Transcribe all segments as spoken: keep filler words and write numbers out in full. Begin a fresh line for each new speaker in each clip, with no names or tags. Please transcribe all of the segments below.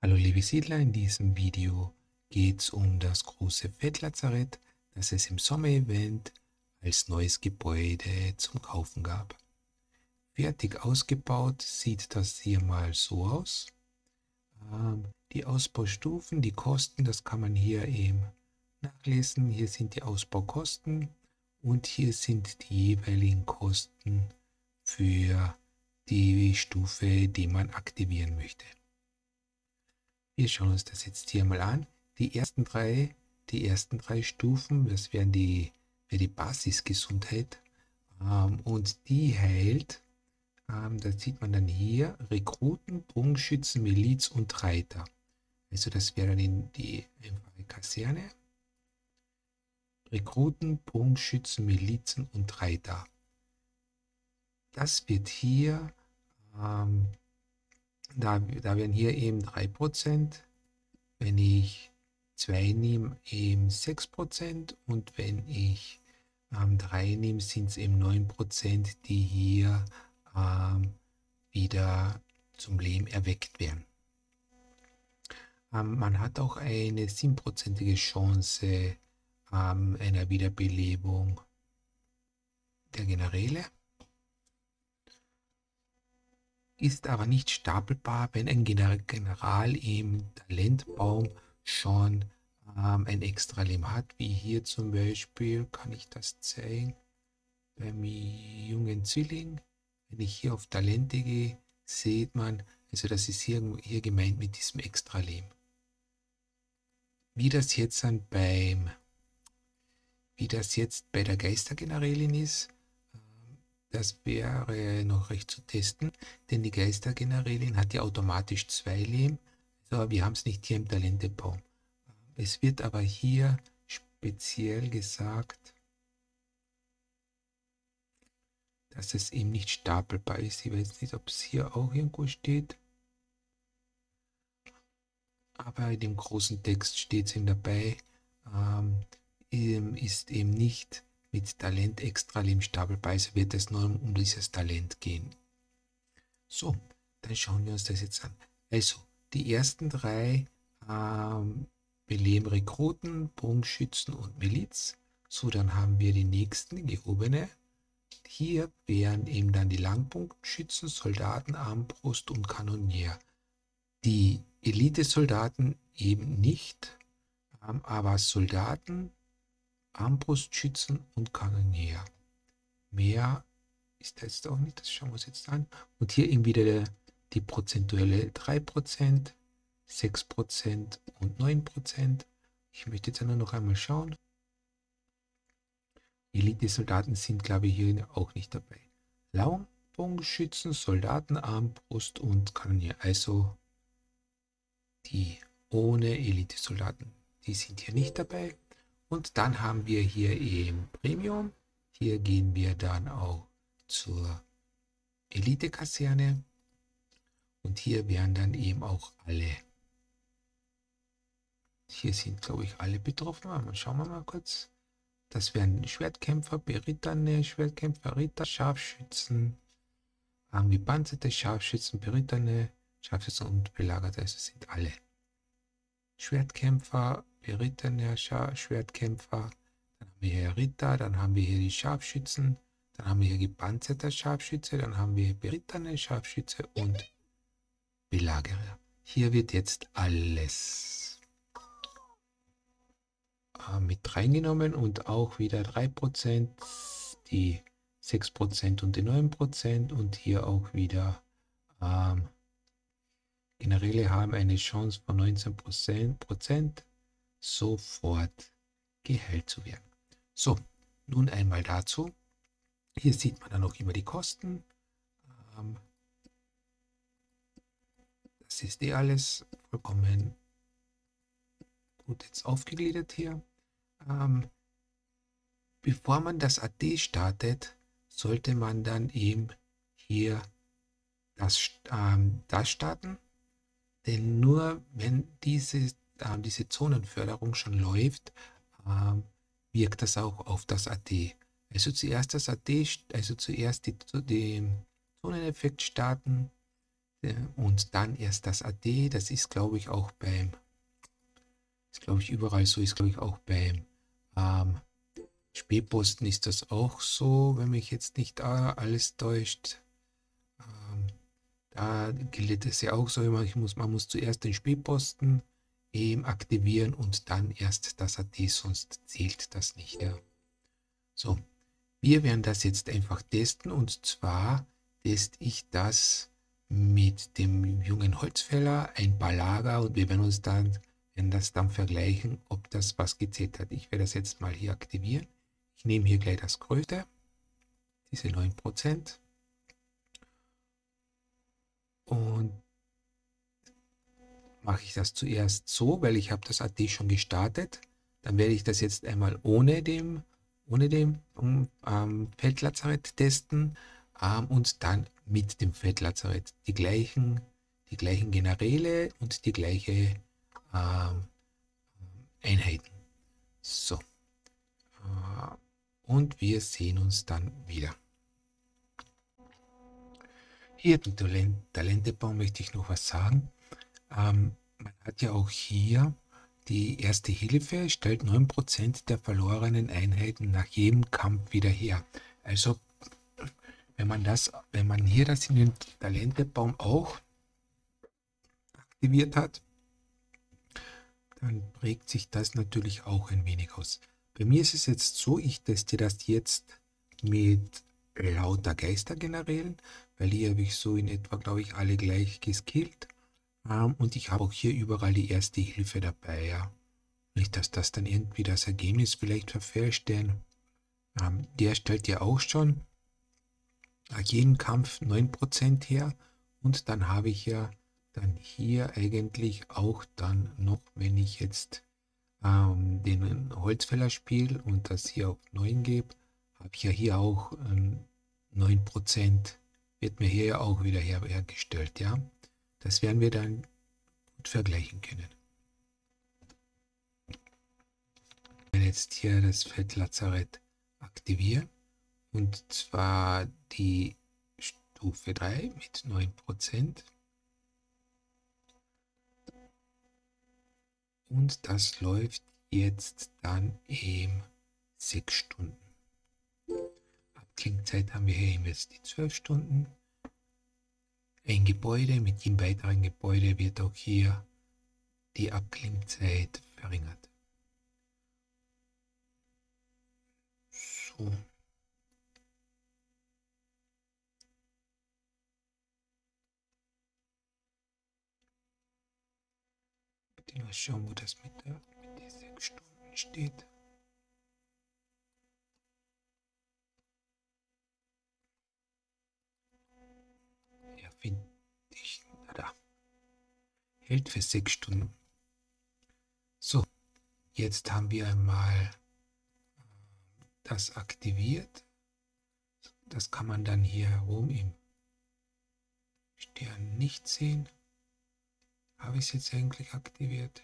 Hallo liebe Siedler, in diesem Video geht es um das große Fettlazarett, das es im Sommer-Event als neues Gebäude zum Kaufen gab. Fertig ausgebaut sieht das hier mal so aus. Ähm, die Ausbaustufen, die Kosten, das kann man hier eben nachlesen. Hier sind die Ausbaukosten und hier sind die jeweiligen Kosten für die Stufe, die man aktivieren möchte. Wir schauen uns das jetzt hier mal an. Die ersten drei, die ersten drei Stufen, das wären die, wäre die Basisgesundheit. Ähm, und die heilt, ähm, das sieht man dann hier, Rekruten, Bogenschützen, Miliz und Reiter. Also das wäre dann in die einfache Kaserne. Rekruten, Bogenschützen, Milizen und Reiter. Das wird hier, ähm, da, da werden hier eben drei Prozent. Wenn ich zwei nehme, eben sechs Prozent und wenn ich ähm, drei nehme, sind es eben neun Prozent, die hier ähm, wieder zum Leben erweckt werden. Ähm, man hat auch eine siebenprozentige Chance ähm, einer Wiederbelebung der Generäle, ist aber nicht stapelbar, wenn ein General im Talentbaum schon ähm, ein extra Leben hat, wie hier zum Beispiel, kann ich das zeigen, beim jungen Zwilling. Wenn ich hier auf Talente gehe, sieht man, also das ist hier, hier gemeint mit diesem extra Leben. Wie das jetzt dann beim, wie das jetzt bei der Geistergenerälin ist, das wäre noch recht zu testen, denn die Geistergenerälin hat ja automatisch zwei Leben, aber wir haben es nicht hier im Talentebaum. Es wird aber hier speziell gesagt, dass es eben nicht stapelbar ist. Ich weiß nicht, ob es hier auch irgendwo steht, aber in dem großen Text steht es eben dabei, ähm, ist eben nicht mit Talent extra Leben stapelbar, also wird es nur um dieses Talent gehen. So, dann schauen wir uns das jetzt an. Also, die ersten drei ähm, beleben Rekruten, Bogenschützen und Miliz. So, dann haben wir die nächsten, die gehobene. Hier wären eben dann die Langbogenschützen, Soldaten, Armbrust und Kanonier. Die Elitesoldaten eben nicht, ähm, aber Soldaten, Armbrustschützen und Kanonier. Mehr ist das jetzt auch nicht, das schauen wir uns jetzt an. Und hier eben wieder der, die prozentuelle drei Prozent, sechs Prozent und neun Prozent. Ich möchte jetzt nur noch einmal schauen. Elite-Soldaten sind, glaube ich, hier auch nicht dabei. Langbogenschützen, Soldaten, Armbrust und Kanonier. Also die ohne Elite-Soldaten, die sind hier nicht dabei. Und dann haben wir hier eben Premium. Hier gehen wir dann auch zur Elite-Kaserne. Und hier wären dann eben auch alle. Hier sind, glaube ich, alle betroffen. Aber schauen wir mal kurz. Das wären Schwertkämpfer, berittene Schwertkämpfer, Ritter, Scharfschützen, gepanzerte Scharfschützen, berittene Scharfschützen und Belagerte. Also sind alle. Schwertkämpfer, berittene Schwertkämpfer. Dann haben wir hier Ritter, dann haben wir hier die Scharfschützen, dann haben wir hier gepanzerte Scharfschütze, dann haben wir hier berittene Scharfschütze und Belagerer. Hier wird jetzt alles äh, mit reingenommen und auch wieder drei Prozent, die sechs Prozent und die neun Prozent und hier auch wieder ähm, Generäle haben eine Chance von neunzehn Prozent sofort geheilt zu werden. So, nun einmal dazu. Hier sieht man dann auch immer die Kosten. Ähm, das ist eh alles vollkommen gut jetzt aufgegliedert hier. Ähm, bevor man das A D startet, sollte man dann eben hier das, ähm, das starten. Denn nur wenn diese, äh, diese Zonenförderung schon läuft, ähm, wirkt das auch auf das A D. Also zuerst das A D, also zuerst die, den Zoneneffekt starten, und dann erst das A D. Das ist, glaube ich, auch beim, ist, glaube ich, überall so, ist, glaube ich, auch beim ähm, Spätposten ist das auch so, wenn mich jetzt nicht alles täuscht. Ähm, da gilt es ja auch so immer, ich muss, man muss zuerst den Spätposten eben aktivieren und dann erst das A D, sonst zählt das nicht. Ja. So, wir werden das jetzt einfach testen, und zwar teste ich das mit dem jungen Holzfäller, ein paar Lager, und wir werden uns dann, werden das dann vergleichen, ob das was gezählt hat. Ich werde das jetzt mal hier aktivieren. Ich nehme hier gleich das größte, diese neun Prozent, und mache ich das zuerst so, weil ich habe das A D schon gestartet. Dann werde ich das jetzt einmal ohne dem, ohne dem ähm, Feldlazarett testen ähm, und dann mit dem Feldlazarett die gleichen, die gleichen Generäle und die gleiche ähm, Einheiten. So. Äh, und wir sehen uns dann wieder. Hier im Talent Talentebaum möchte ich noch was sagen. Ähm, man hat ja auch hier die erste Hilfe, stellt neun Prozent der verlorenen Einheiten nach jedem Kampf wieder her. Also wenn man das, wenn man hier das in den Talentebaum auch aktiviert hat, dann prägt sich das natürlich auch ein wenig aus. Bei mir ist es jetzt so, ich teste das jetzt mit lauter Geistergenerälen, weil hier habe ich so in etwa, glaube ich, alle gleich geskillt. Um, und ich habe auch hier überall die erste Hilfe dabei. Ja. Nicht, dass das dann irgendwie das Ergebnis vielleicht verfälscht, denn um, der stellt ja auch schon nach jedem Kampf neun Prozent her. Und dann habe ich ja dann hier eigentlich auch dann noch, wenn ich jetzt um, den Holzfäller spiele und das hier auf neun gebe, habe ich ja hier auch um, neun Prozent, wird mir hier ja auch wieder her hergestellt. Ja. Das werden wir dann gut vergleichen können. Ich werde jetzt hier das Feldlazarett aktivieren, und zwar die Stufe drei mit neun Prozent. Und das läuft jetzt dann eben sechs Stunden. Abklingzeit haben wir hier eben jetzt die zwölf Stunden. Ein Gebäude, mit jedem weiteren Gebäude wird auch hier die Abklingzeit verringert. So. Bitte mal schauen, wo das mit, der, mit den sechs Stunden steht. Ja, finde ich. Na da. Hält für sechs Stunden. So, jetzt haben wir einmal das aktiviert. Das kann man dann hier herum im Stern nicht sehen. Habe ich es jetzt eigentlich aktiviert?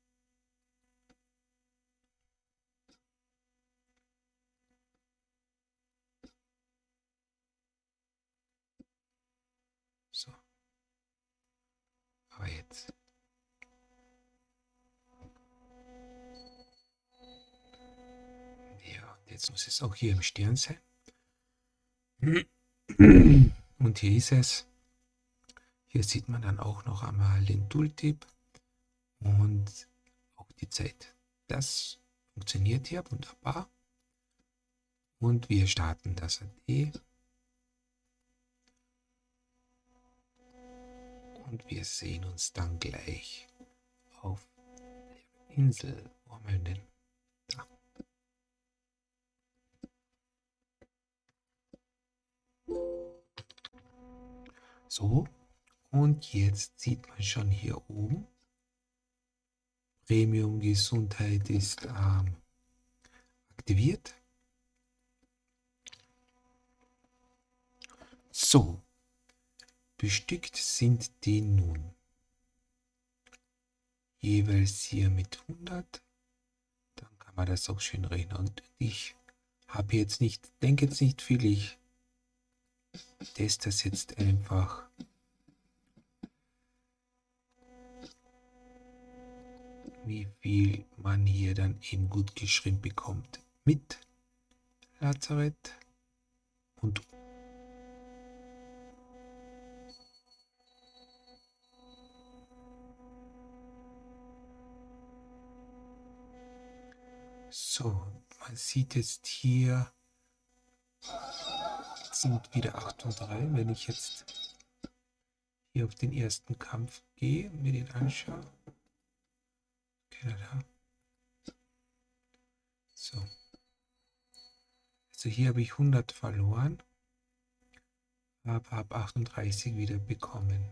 So. Aber jetzt. Ja, jetzt muss es auch hier im Stern sein. Und hier ist es. Hier sieht man dann auch noch einmal den Tooltip und auch die Zeit. Das funktioniert hier wunderbar. Und wir starten das A D. Und wir sehen uns dann gleich auf der Insel. Wo haben wir denn? Da. So, und jetzt sieht man schon hier oben, Premium Gesundheit ist ähm, aktiviert. So, bestückt sind die nun jeweils hier mit hundert. Dann kann man das auch schön rechnen. Und ich habe jetzt nicht, denke jetzt nicht viel, ich teste das jetzt einfach wie viel man hier dann eben gut geschrieben bekommt mit Lazarett und so, man sieht jetzt hier sind wieder acht und drei. Wenn ich jetzt hier auf den ersten Kampf gehe, mir den anschaue. Kanada. So. Also hier habe ich hundert verloren, aber habe achtunddreißig wieder bekommen.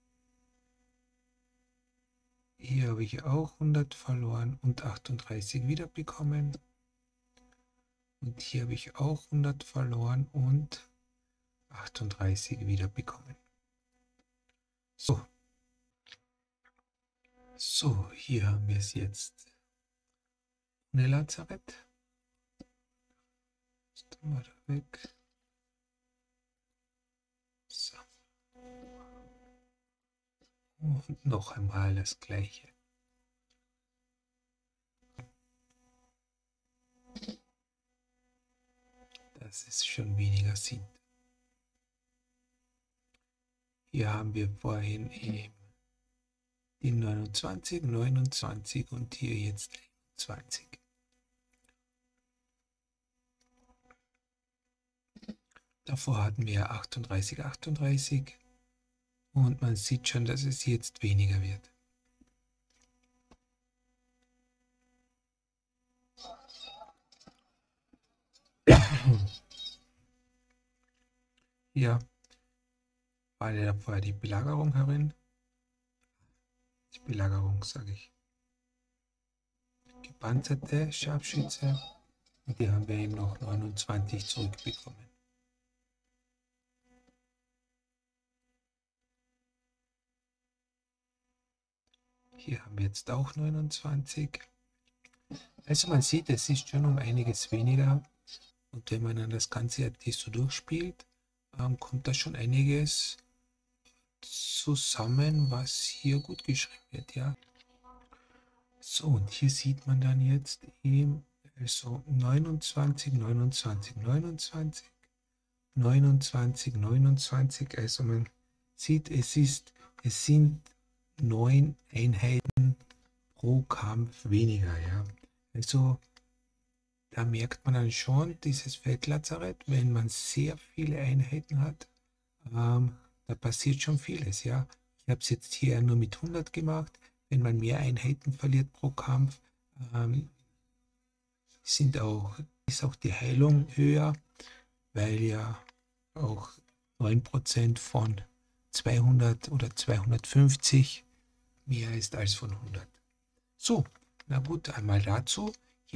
Hier habe ich auch hundert verloren und achtunddreißig wieder bekommen. Und hier habe ich auch hundert verloren und achtunddreißig wieder bekommen. So. So, hier haben wir es jetzt. Ohne Lazarett. Das tun wir da weg. So. Und noch einmal das gleiche. Dass es schon weniger sind. Hier haben wir vorhin eben die neunundzwanzig, neunundzwanzig und hier jetzt einundzwanzig. Davor hatten wir achtunddreißig, achtunddreißig und man sieht schon, dass es jetzt weniger wird. Hier war ja vorher die Belagerung herin. Die Belagerung, sage ich. Gepanzerte Scharfschütze. Und die haben wir eben noch neunundzwanzig zurückbekommen. Hier haben wir jetzt auch neunundzwanzig. Also man sieht, es ist schon um einiges weniger. Und wenn man dann das Ganze jetzt so durchspielt, ähm, kommt da schon einiges zusammen, was hier gut geschrieben wird, ja. So, und hier sieht man dann jetzt eben, also neunundzwanzig, neunundzwanzig, neunundzwanzig, neunundzwanzig, neunundzwanzig, also man sieht, es ist, es sind neun Einheiten pro Kampf weniger, ja. Also da merkt man dann schon dieses Feldlazarett, wenn man sehr viele Einheiten hat, ähm, da passiert schon vieles, ja. Ich habe es jetzt hier nur mit hundert gemacht. Wenn man mehr Einheiten verliert pro Kampf, ähm, sind auch, ist auch die Heilung höher, weil ja auch neun Prozent von zweihundert oder zweihundertfünfzig mehr ist als von hundert. So, na gut, einmal dazu.